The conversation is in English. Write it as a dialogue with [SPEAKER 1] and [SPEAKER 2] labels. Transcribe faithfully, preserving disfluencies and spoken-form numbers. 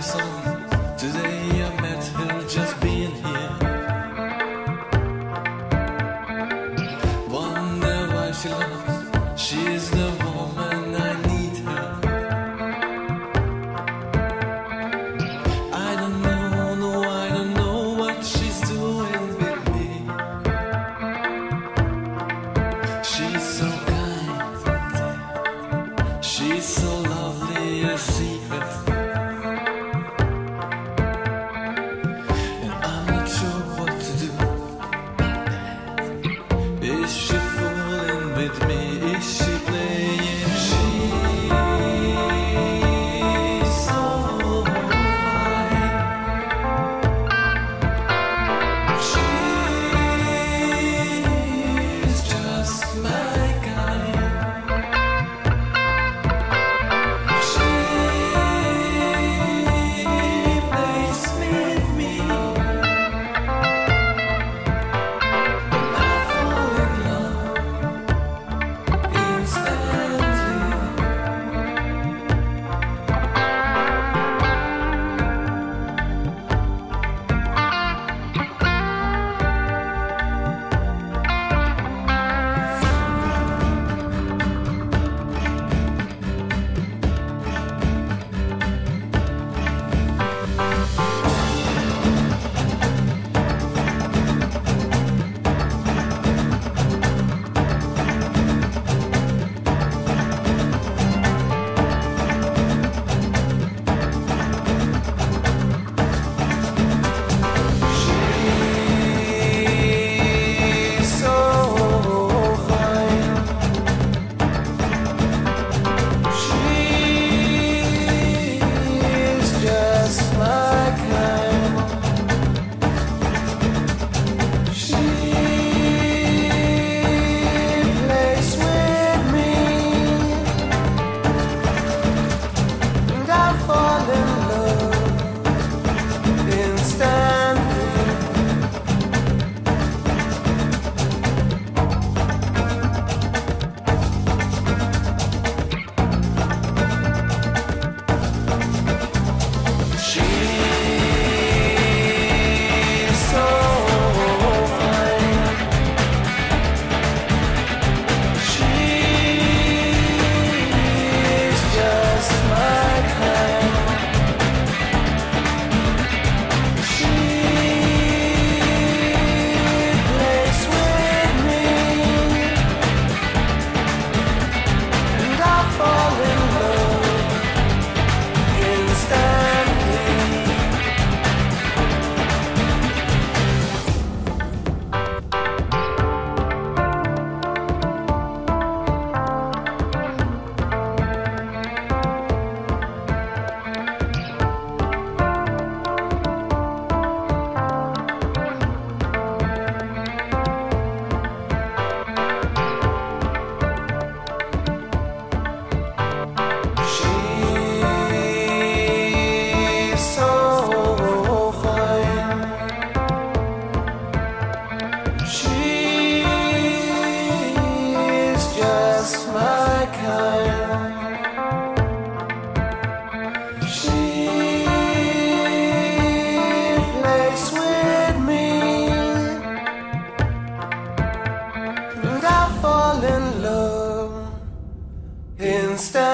[SPEAKER 1] song. Today I met her just being here. Wonder why she loves. She's the woman I need her. I don't know, no, I don't know what she's doing with me. She's so kind, she's so lovely, a secret. And I'm not sure what to do. Is she fooling with me? Is she playing? She's so fine. She's just my kind. She plays with me, and I fall in love instantly. She's so fine. She's just my kind. She plays with me, and I fall in love instantly. She's so fine. She's just my kind. She plays with me, and I fall in love instantly. She's so fine. She's just my kind. She plays with me, and I fall in love instantly.